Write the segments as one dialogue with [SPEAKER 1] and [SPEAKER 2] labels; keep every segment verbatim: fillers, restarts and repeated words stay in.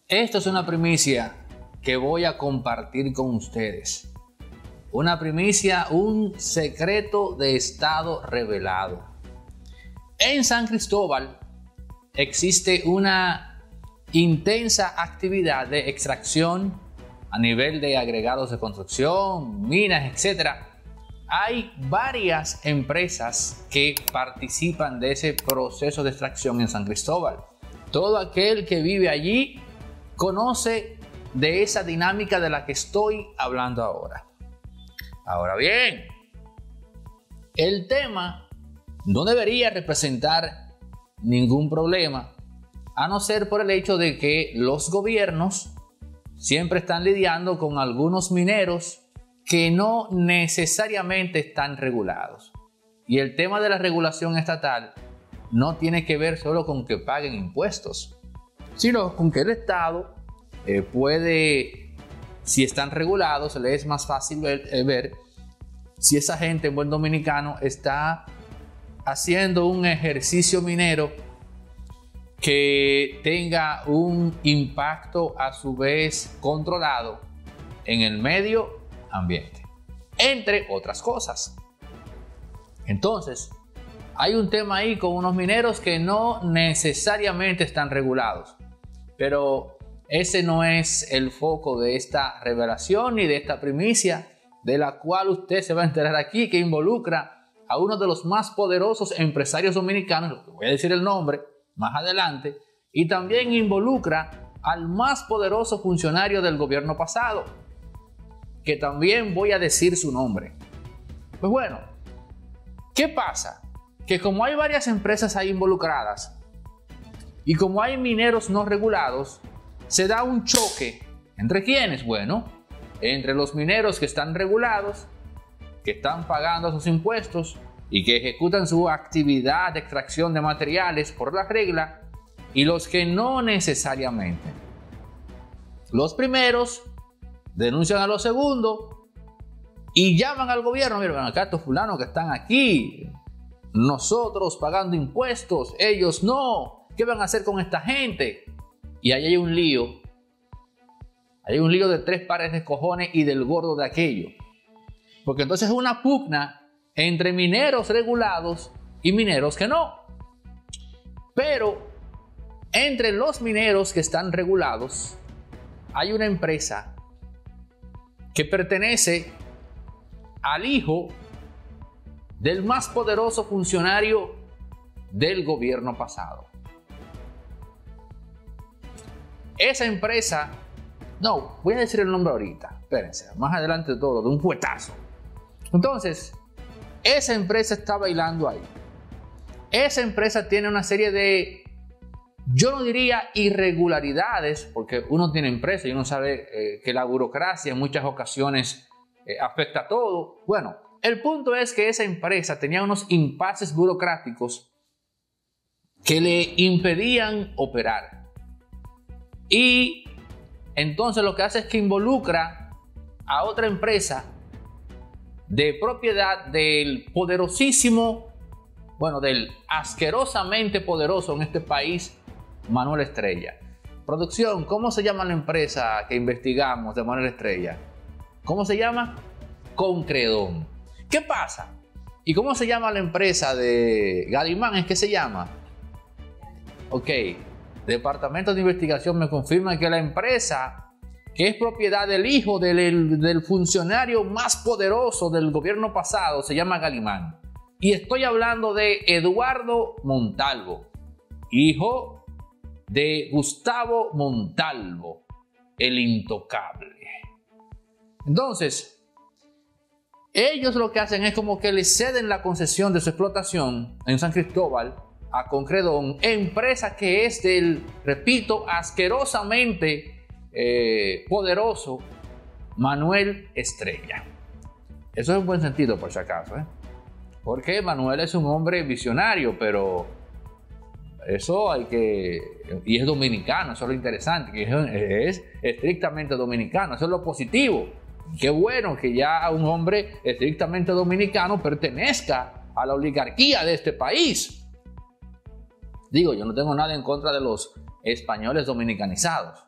[SPEAKER 1] Esto es una primicia que voy a compartir con ustedes. Una primicia, un secreto de Estado revelado. En San Cristóbal existe una intensa actividad de extracción a nivel de agregados de construcción, minas, etcétera. Hay varias empresas que participan de ese proceso de extracción en San Cristóbal. Todo aquel que vive allí conoce de esa dinámica de la que estoy hablando ahora. Ahora bien, el tema no debería representar ningún problema, a no ser por el hecho de que los gobiernos siempre están lidiando con algunos mineros que no necesariamente están regulados. Y el tema de la regulación estatal no tiene que ver solo con que paguen impuestos, sino con que el Estado eh, puede, si están regulados, le es más fácil ver, eh, ver si esa gente en buen dominicano está haciendo un ejercicio minero que tenga un impacto a su vez controlado en el medio ambiente, entre otras cosas. Entonces, hay un tema ahí con unos mineros que no necesariamente están regulados, pero ese no es el foco de esta revelación ni de esta primicia, de la cual usted se va a enterar aquí, que involucra a uno de los más poderosos empresarios dominicanos, voy a decir el nombre más adelante, y también involucra al más poderoso funcionario del gobierno pasado, que también voy a decir su nombre. Pues bueno, ¿qué pasa? Que como hay varias empresas ahí involucradas y como hay mineros no regulados, se da un choque. ¿Entre quiénes? Bueno, entre los mineros que están regulados, que están pagando sus impuestos y que ejecutan su actividad de extracción de materiales por la regla, y los que no necesariamente. Los primeros denuncian a los segundos y llaman al gobierno: miren, acá estos fulanos que están aquí, nosotros pagando impuestos, ellos no, ¿qué van a hacer con esta gente? Y ahí hay un lío, hay un lío de tres pares de cojones y del gordo de aquello, porque entonces es una pugna entre mineros regulados y mineros que no. Pero entre los mineros que están regulados hay una empresa que pertenece al hijo del más poderoso funcionario del gobierno pasado. Esa empresa, no, voy a decir el nombre ahorita, espérense, más adelante de todo, de un fuetazo. Entonces, esa empresa está bailando ahí. Esa empresa tiene una serie de, yo no diría irregularidades, porque uno tiene empresa y uno sabe eh, que la burocracia en muchas ocasiones eh, afecta a todo. Bueno, el punto es que esa empresa tenía unos impases burocráticos que le impedían operar. Y entonces lo que hace es que involucra a otra empresa de propiedad del poderosísimo, bueno, del asquerosamente poderoso en este país, Manuel Estrella. Producción, ¿cómo se llama la empresa que investigamos de Manuel Estrella? ¿Cómo se llama? Concredón. ¿Qué pasa? ¿Y cómo se llama la empresa de Galimán? ¿Es que se llama? Ok, Departamento de Investigación me confirma que la empresa, que es propiedad del hijo del, del funcionario más poderoso del gobierno pasado, se llama Galimán. Y estoy hablando de Eduardo Montalvo, hijo de Gustavo Montalvo, el intocable. Entonces, ellos lo que hacen es como que le ceden la concesión de su explotación en San Cristóbal a Concredón, empresa que es del, repito, asquerosamente eh, poderoso Manuel Estrella. Eso es un buen sentido, por si acaso, ¿eh? Porque Manuel es un hombre visionario, pero eso hay que, y es dominicano, eso es lo interesante, que es, es estrictamente dominicano, eso es lo positivo. Qué bueno que ya un hombre estrictamente dominicano pertenezca a la oligarquía de este país. Digo, yo no tengo nada en contra de los españoles dominicanizados,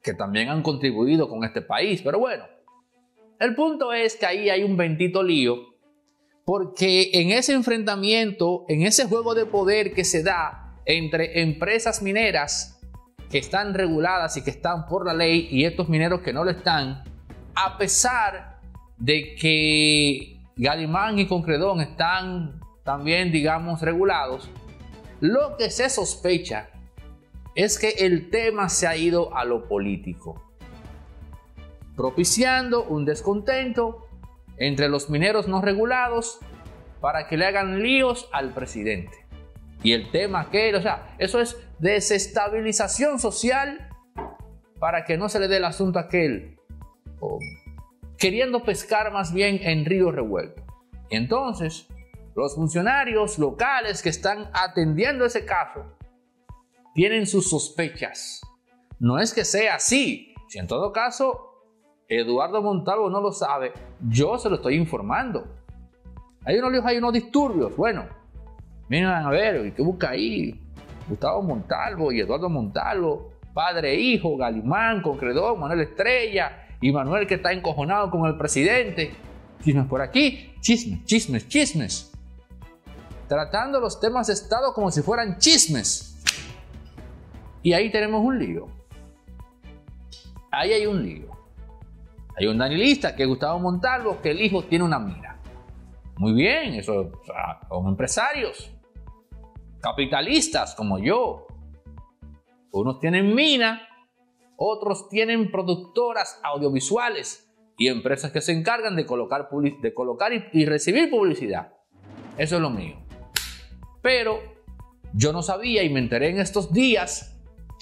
[SPEAKER 1] que también han contribuido con este país. Pero bueno, el punto es que ahí hay un bendito lío, porque en ese enfrentamiento, en ese juego de poder que se da entre empresas mineras que están reguladas y que están por la ley y estos mineros que no lo están, a pesar de que Galimán y Concredón están también, digamos, regulados, lo que se sospecha es que el tema se ha ido a lo político, propiciando un descontento entre los mineros no regulados para que le hagan líos al presidente. Y el tema que, o sea, eso es desestabilización social para que no se le dé el asunto a aquel, o queriendo pescar más bien en río revuelto. Y entonces, los funcionarios locales que están atendiendo ese caso tienen sus sospechas. No es que sea así. Si en todo caso Eduardo Montalvo no lo sabe, yo se lo estoy informando. Hay unos líos, hay unos disturbios. Bueno, miren a ver, ¿qué busca ahí? Gustavo Montalvo y Eduardo Montalvo, padre e hijo, Galimán, Concredón, Manuel Estrella y Manuel, que está encojonado con el presidente. Chismes por aquí, chismes, chismes, chismes. Tratando los temas de Estado como si fueran chismes. Y ahí tenemos un lío. Ahí hay un lío. Hay un danilista que es Gustavo Montalvo, que el hijo tiene una mina. Muy bien, eso, o sea, son empresarios, capitalistas como yo. Unos tienen mina, otros tienen productoras audiovisuales y empresas que se encargan de colocar, de colocar y, y recibir publicidad. Eso es lo mío. Pero yo no sabía y me enteré en estos días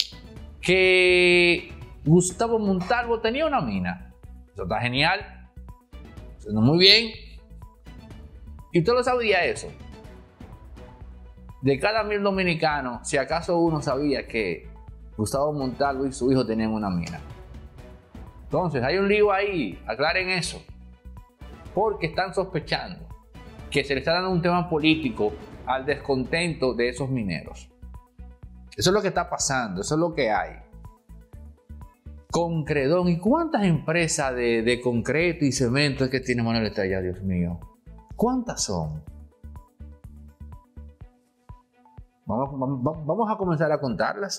[SPEAKER 1] que Gustavo Montalvo tenía una mina. Eso está genial. Eso muy bien. Y usted lo sabía eso. De cada mil dominicanos, si acaso uno sabía que Gustavo Montalvo y su hijo tenían una mina. Entonces, hay un lío ahí. Aclaren eso. Porque están sospechando que se le está dando un tema político al descontento de esos mineros. Eso es lo que está pasando. Eso es lo que hay. Concredón. ¿Y cuántas empresas de, de concreto y cemento es que tiene Manuel Estrella? Dios mío. ¿Cuántas son? Vamos, vamos, vamos a comenzar a contarlas.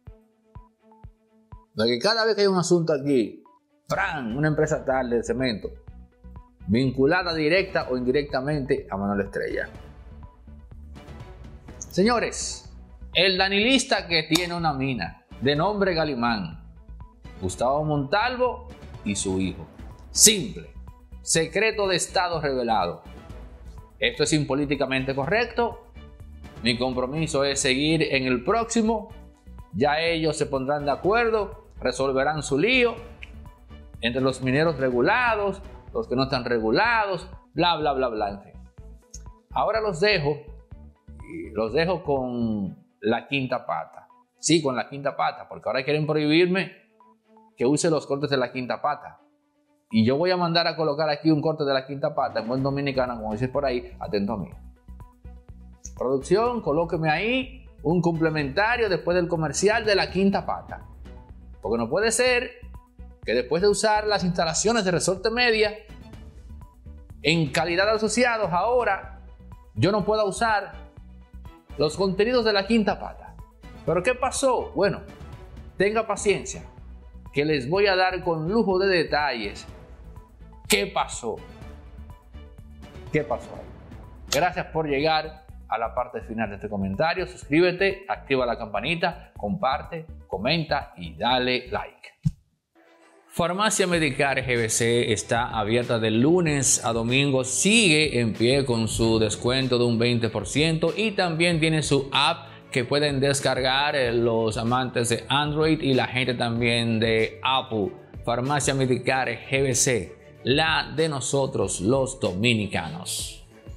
[SPEAKER 1] Porque cada vez que hay un asunto aquí, ¡fran! Una empresa tal de cemento, vinculada directa o indirectamente a Manuel Estrella. Señores, el danilista que tiene una mina, de nombre Galimán, Gustavo Montalvo y su hijo. Simple. Secreto de Estado revelado. Esto es impolíticamente correcto. Mi compromiso es seguir en el próximo. Ya ellos se pondrán de acuerdo, resolverán su lío entre los mineros regulados, los que no están regulados, bla, bla, bla, bla. En fin. Ahora los dejo, y los dejo con la quinta pata. Sí, con la quinta pata, porque ahora quieren prohibirme que use los cortes de la quinta pata. Y yo voy a mandar a colocar aquí un corte de la quinta pata en buen dominicano, como dices por ahí, atento a mí. Producción, colóqueme ahí un complementario después del comercial de la quinta pata. Porque no puede ser que después de usar las instalaciones de Resorte Media en calidad de asociados, ahora yo no pueda usar los contenidos de la quinta pata. ¿Pero qué pasó? Bueno, tenga paciencia, que les voy a dar con lujo de detalles qué pasó. ¿Qué pasó? Gracias por llegar a la parte final de este comentario. Suscríbete, activa la campanita, comparte, comenta y dale like. Farmacia Medicare G B C está abierta de lunes a domingo. Sigue en pie con su descuento de un veinte por ciento y también tiene su app que pueden descargar los amantes de Android y la gente también de Apple. Farmacia Medicare G B C, la de nosotros los dominicanos.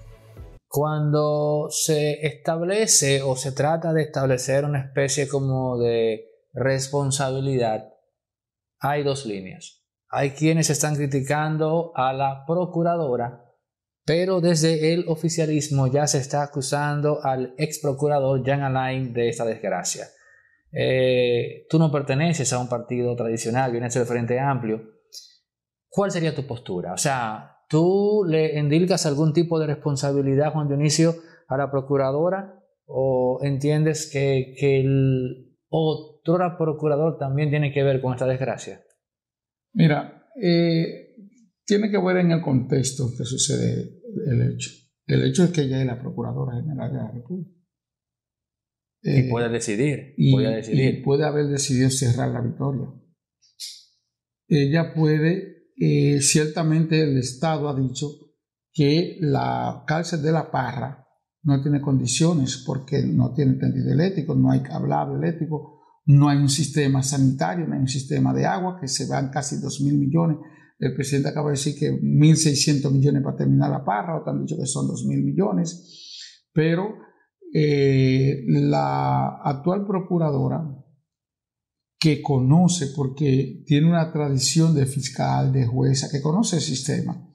[SPEAKER 1] Cuando se establece o se trata de establecer una especie como de responsabilidad, hay dos líneas. Hay quienes están criticando a la procuradora, pero desde el oficialismo ya se está acusando al ex procurador Jean Alain de esta desgracia. eh, tú no perteneces a un partido tradicional, vienes del Frente Amplio. ¿Cuál sería tu postura? O sea, ¿tú le endilgas algún tipo de responsabilidad, Juan Dionisio, a la procuradora? ¿O entiendes que, que el otro procurador también tiene que ver con esta desgracia?
[SPEAKER 2] Mira, eh, tiene que ver en el contexto que sucede el hecho. El hecho es que ella es la Procuradora General de la República.
[SPEAKER 1] Eh, y puede decidir.
[SPEAKER 2] Y,
[SPEAKER 1] puede decidir.
[SPEAKER 2] Y puede haber decidido cerrar la Victoria. Ella puede, eh, ciertamente el Estado ha dicho que la cárcel de La Parra no tiene condiciones porque no tiene tendido eléctrico, no hay cablado eléctrico, no hay un sistema sanitario, no hay un sistema de agua, que se van casi dos mil millones. El presidente acaba de decir que mil seiscientos millones para terminar La Parra, otros han dicho que son dos mil millones, pero eh, la actual procuradora, que conoce, porque tiene una tradición de fiscal, de jueza, que conoce el sistema,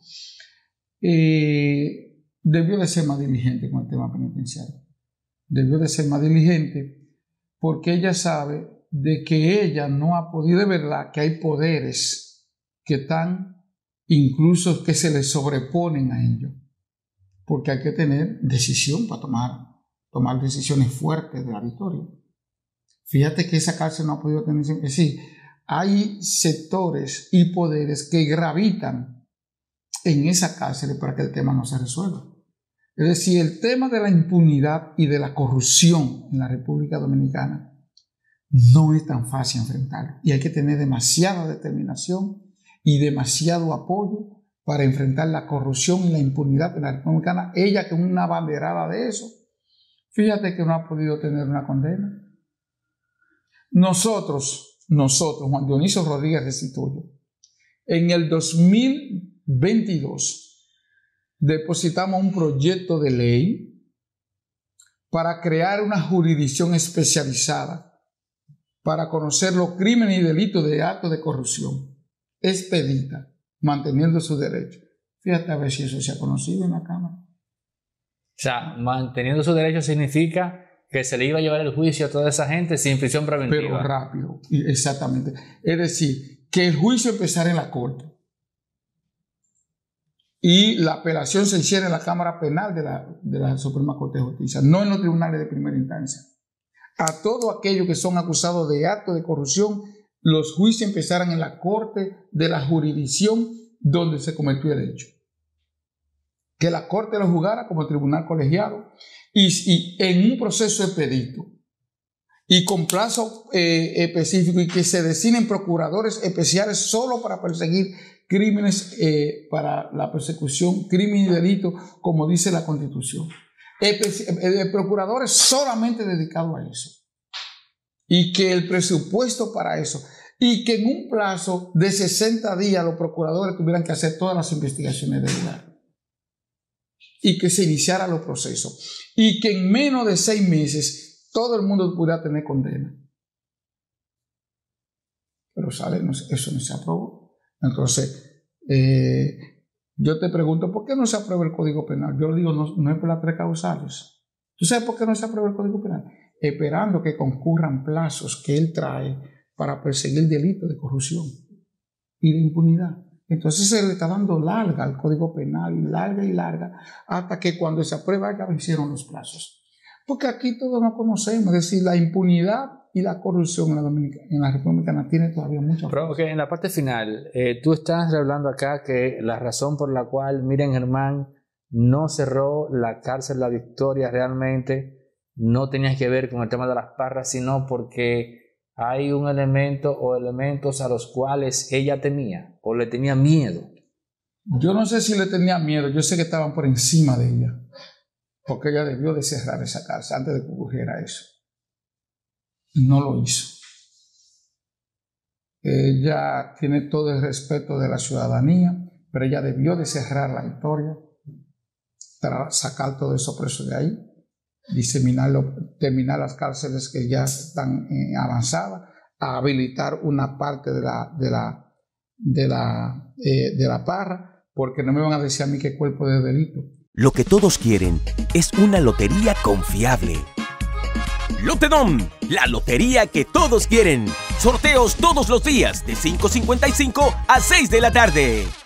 [SPEAKER 2] eh, debió de ser más diligente con el tema penitenciario. Debió de ser más diligente porque ella sabe de que ella no ha podido, de verdad, que hay poderes que están, incluso que se le sobreponen a ellos, porque hay que tener decisión para tomar, tomar decisiones fuertes de la Victoria. Fíjate que esa cárcel no ha podido tener, es decir, hay sectores y poderes que gravitan en esa cárcel para que el tema no se resuelva. Es decir, el tema de la impunidad y de la corrupción en la República Dominicana no es tan fácil enfrentarlo, y hay que tener demasiada determinación y demasiado apoyo para enfrentar la corrupción y la impunidad en la República Dominicana. Ella, que es una banderada de eso, fíjate que no ha podido tener una condena. Nosotros, nosotros, Juan Dionisio Rodríguez Restituyo, en el dos mil veintidós depositamos un proyecto de ley para crear una jurisdicción especializada para conocer los crímenes y delitos de actos de corrupción, expedita, manteniendo sus derechos. Fíjate a ver si eso se ha conocido en la Cámara.
[SPEAKER 1] O sea, manteniendo sus derechos significa que se le iba a llevar el juicio a toda esa gente sin prisión preventiva.
[SPEAKER 2] Pero rápido, exactamente. Es decir, que el juicio empezara en la Corte y la apelación se hiciera en la Cámara Penal de la, de la Suprema Corte de Justicia, no en los tribunales de primera instancia. A todos aquellos que son acusados de actos de corrupción, los juicios empezaran en la Corte de la jurisdicción donde se cometió el hecho. Que la Corte lo juzgara como tribunal colegiado y, y en un proceso expedito y con plazo eh, específico, y que se designen procuradores especiales solo para perseguir crímenes, eh, para la persecución, crimen y delito, como dice la Constitución. Eh, procuradores solamente dedicados a eso, y que el presupuesto para eso, y que en un plazo de sesenta días los procuradores tuvieran que hacer todas las investigaciones del lugar, y que se iniciaran los procesos, y que en menos de seis meses todo el mundo pudiera tener condena. Pero sale, no, eso no se aprobó. Entonces, eh, yo te pregunto, ¿por qué no se aprueba el Código Penal? Yo lo digo, no, no es por las tres causales. ¿Tú sabes por qué no se aprueba el Código Penal? Esperando que concurran plazos que él trae para perseguir delitos de corrupción y de impunidad. Entonces se le está dando larga al Código Penal, y larga y larga, hasta que cuando se aprueba ya vencieron los plazos. Porque aquí todos nos conocemos, es decir, la impunidad y la corrupción en la, Dominicana, en la República Dominicana tiene todavía mucha.
[SPEAKER 1] Pero okay, en la parte final, eh, tú estás hablando acá que la razón por la cual Miriam Germán no cerró la cárcel La Victoria realmente no tenía que ver con el tema de las Parras, sino porque hay un elemento o elementos a los cuales ella temía o le tenía miedo.
[SPEAKER 2] Yo no sé si le tenía miedo, yo sé que estaban por encima de ella, porque ella debió de cerrar esa cárcel antes de que ocurriera eso. No lo hizo. Ella tiene todo el respeto de la ciudadanía, pero ella debió de cerrar La Victoria para sacar todo eso preso de ahí, diseminarlo, terminar las cárceles que ya están eh, avanzadas, a habilitar una parte de la, de la, de la, eh, de la Parra, porque no me van a decir a mí qué cuerpo de delito.
[SPEAKER 3] Lo que todos quieren es una lotería confiable. Lotedom, la lotería que todos quieren. Sorteos todos los días de cinco cincuenta y cinco a seis de la tarde.